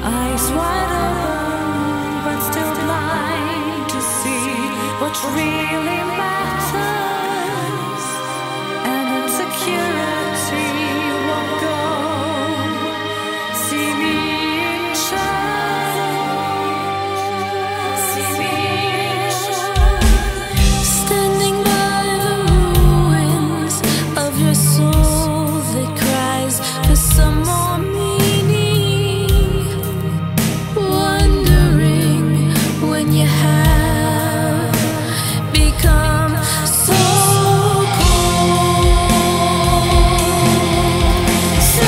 Eyes wide open, but still blind to see what really matters. And insecurity won't go. See me in shadows. See me in shadows. Standing by the ruins of your soul that cries for some more meaning. Wondering when you have become so cold, so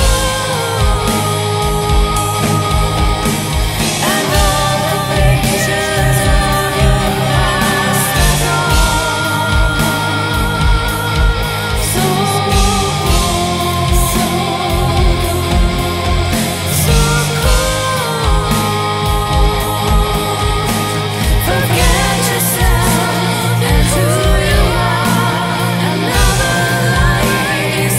cold. And all the pictures of your past are gone. So cold, so forget yourself and who you are. Another life is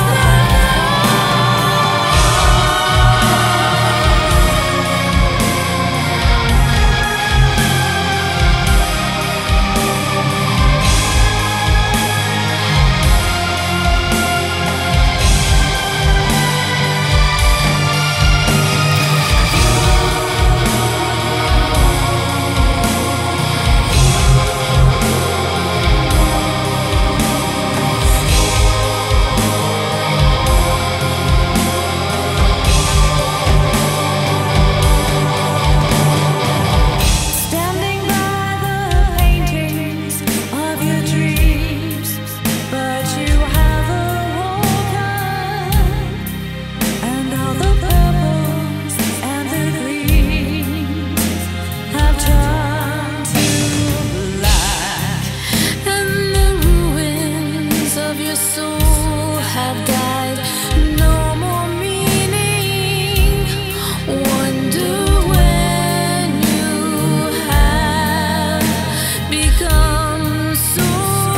standing by the paintings of your dreams, but you haven't woken, and all the purples and the greens have turned to black, and the ruins of your soul have died. No more meaning. Wonder when you have become so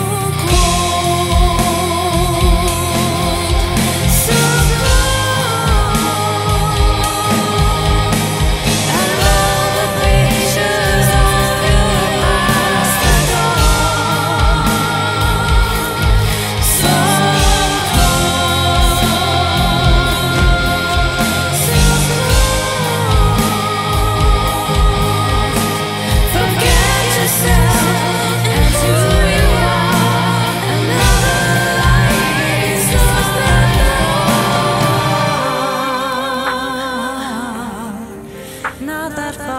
cold, so cold. And all the pictures of your past are gone. So cold, so cold. Forget yourself and who you are. Another life is not that far.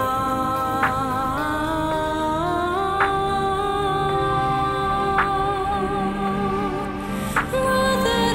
Not that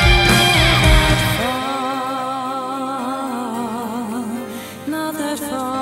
far. Not that far.